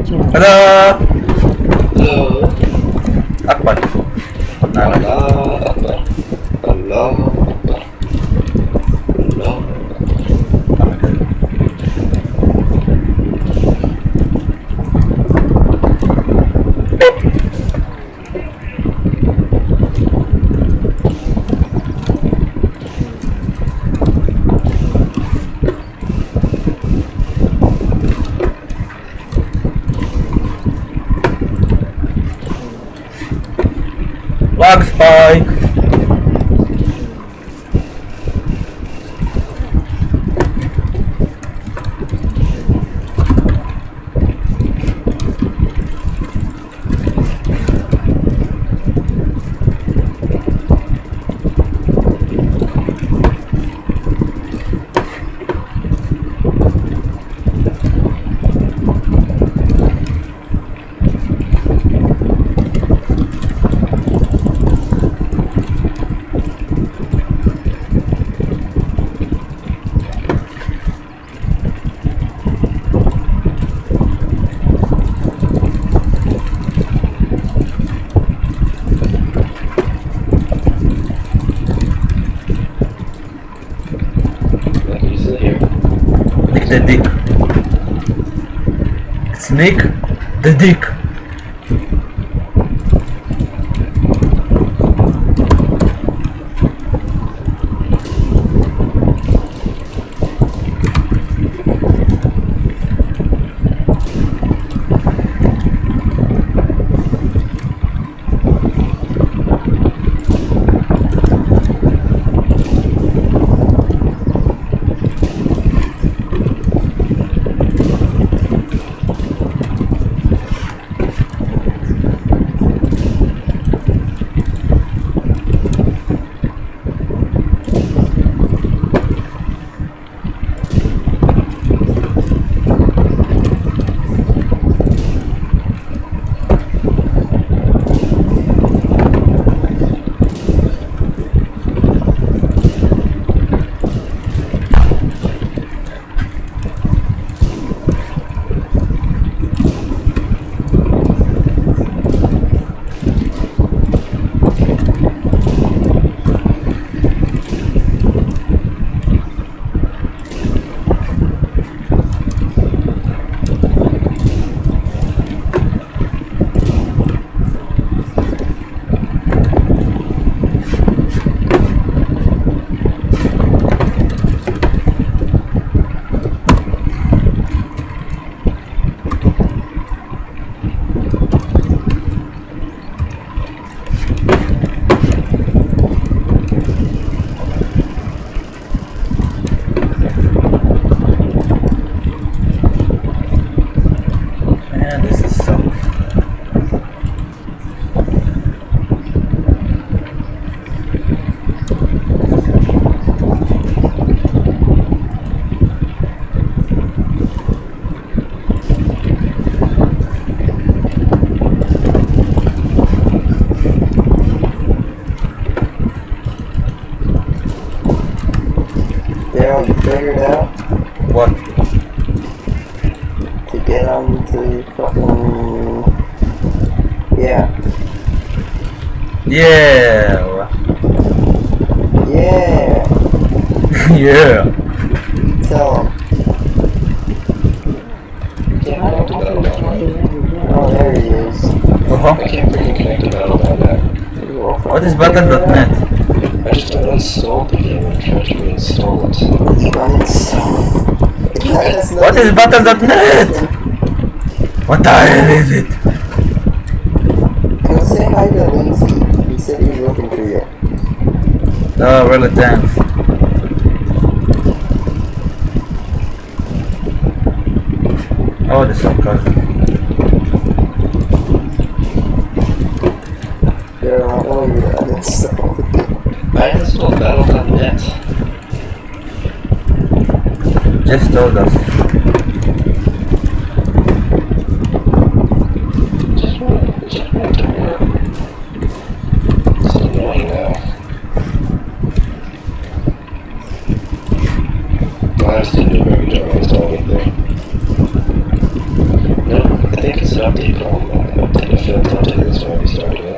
Halo. Halo. Akbar. Allah Akbar. Allah Akbar. Allah. Lag spike. The dick. Snake the dick. You figured out What? to get onto fucking yeah. Yeah. Yeah. Yeah. Tell him. Oh, there he is. Uh-huh. I can't freaking connect to Battle.net. What is Battle.net? I just uninstalled the game and tried to reinstall it. What is Battle.net? What the hell is it? Go say hi to Lindsay. He said he was looking for you. Oh, really, thanks. Oh, this is some cousin. Girl, I know you uninstalled the game. I installed Battle.net. Just told us. Just want it to work. It's annoying now. I just didn't do a very good job installing anything. No, I think it's an update problem. I feel like updating this when we started it.